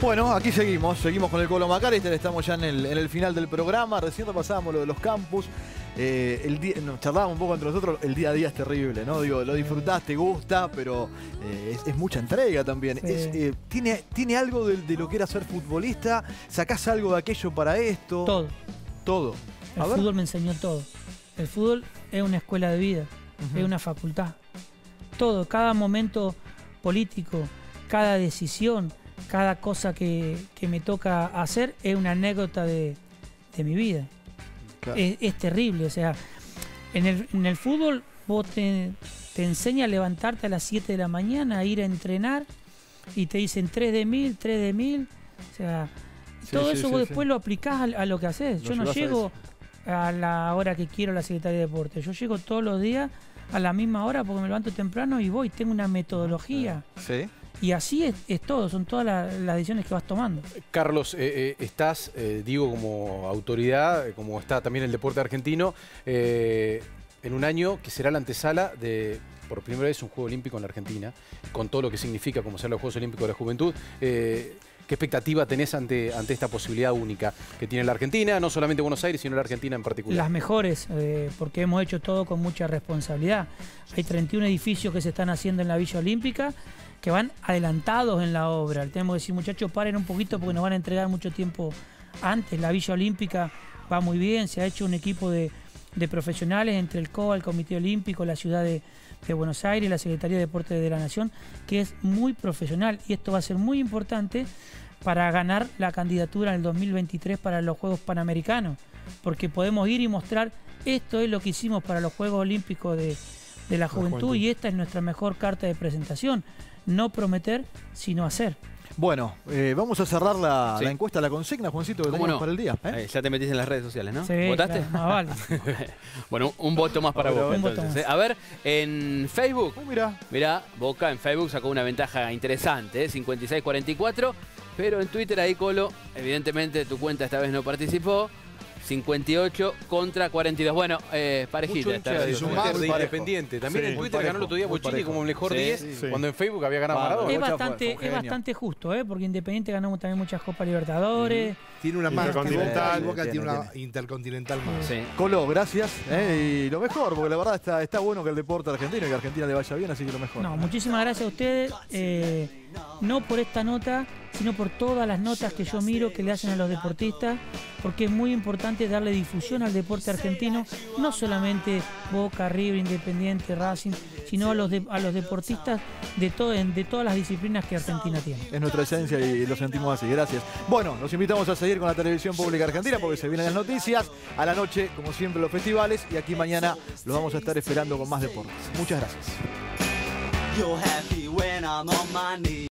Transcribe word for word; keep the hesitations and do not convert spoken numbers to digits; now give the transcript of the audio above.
Bueno, aquí seguimos, seguimos con el Colo McAllister, estamos ya en el, en el final del programa, recién repasábamos lo de los campus, eh, el día, nos charlábamos un poco entre nosotros, el día a día es terrible, ¿no? Digo, lo disfrutás, te gusta, pero eh, es, es mucha entrega también. Sí. Es, eh, ¿tiene, ¿Tiene algo de, de lo que era ser futbolista? ¿Sacás algo de aquello para esto? Todo. Todo. El A ver. fútbol me enseñó todo. El fútbol es una escuela de vida, Uh-huh. es una facultad. Todo, cada momento político, cada decisión, cada cosa que, que me toca hacer es una anécdota de, de mi vida. Claro. Es, es terrible, o sea, en el, en el fútbol vos te, te enseña a levantarte a las siete de la mañana, a ir a entrenar y te dicen tres de mil, tres de mil, o sea, Sí, todo sí, eso sí, vos sí. después lo aplicás a, a lo que haces. Lo Yo no llevas a llego a la hora que quiero a la Secretaría de Deportes, yo llego todos los días a la misma hora porque me levanto temprano y voy, tengo una metodología. Sí. Y así es, es todo, son todas la- las decisiones que vas tomando. Carlos, eh, eh, estás, eh, digo, como autoridad, eh, como está también el deporte argentino, eh, en un año que será la antesala de, por primera vez, un Juego Olímpico en la Argentina, con todo lo que significa como ser los Juegos Olímpicos de la Juventud. Eh, ¿Qué expectativa tenés ante, ante esta posibilidad única que tiene la Argentina, no solamente Buenos Aires, sino la Argentina en particular? Las mejores, eh, porque hemos hecho todo con mucha responsabilidad. Hay treinta y uno edificios que se están haciendo en la Villa Olímpica que van adelantados en la obra. Tenemos que decir, muchachos, paren un poquito porque nos van a entregar mucho tiempo antes. La Villa Olímpica va muy bien, se ha hecho un equipo de, de profesionales entre el C O A, el Comité Olímpico, la ciudad de, de Buenos Aires, la Secretaría de Deportes de la Nación, que es muy profesional y esto va a ser muy importante para ganar la candidatura en el dos mil veintitrés para los Juegos Panamericanos, porque podemos ir y mostrar esto es lo que hicimos para los Juegos Olímpicos de, de la juventud, juventud. y esta es nuestra mejor carta de presentación, no prometer sino hacer. Bueno, eh, vamos a cerrar la, Sí. la encuesta, la consigna, Juancito, que ¿Cómo tenemos no? para el día. ¿eh? Ahí, ya te metiste en las redes sociales, ¿no? Sí, ¿Votaste? claro, más vale. Bueno, un voto más para A ver, Boca. un voto Entonces, más. ¿eh? A ver, en Facebook, Oh, mira, mirá, Boca en Facebook sacó una ventaja interesante, ¿eh? cincuenta y seis cuarenta y cuatro, pero en Twitter ahí, Colo, evidentemente tu cuenta esta vez no participó. cincuenta y ocho contra cuarenta y dos. Bueno, eh, parejita. Mucho esta hincha de, vez. sumar, Twitter de muy parejo. Independiente. También Sí, en muy Twitter ganó el parejo, otro día muy Bochini parejo. como el mejor Sí, diez, sí. cuando en Facebook había ganado Vamos. Maradona. Es Bocha fue- bastante, fue un es genio. bastante justo, ¿eh? Porque Independiente ganamos también muchas Copas Libertadores. Tiene una más que Boca, Intercontinental. y Boca Tiene, tiene una tiene. intercontinental más. Sí. Colo, gracias. ¿eh? Y lo mejor, porque la verdad está, está bueno que el deporte argentino y que a Argentina le vaya bien, así que lo mejor. No, muchísimas gracias a ustedes, eh, no por esta nota, sino por todas las notas que yo miro que le hacen a los deportistas, porque es muy importante darle difusión al deporte argentino, no solamente Boca, River, Independiente, Racing, sino a los, de- a los deportistas de, todo, de todas las disciplinas que Argentina tiene. Es nuestra esencia y lo sentimos así. Gracias. Bueno, los invitamos a seguir con la televisión pública argentina porque se vienen las noticias. A la noche, como siempre, los festivales. Y aquí mañana los vamos a estar esperando con más deportes. Muchas gracias. You're happy when I'm on my knees.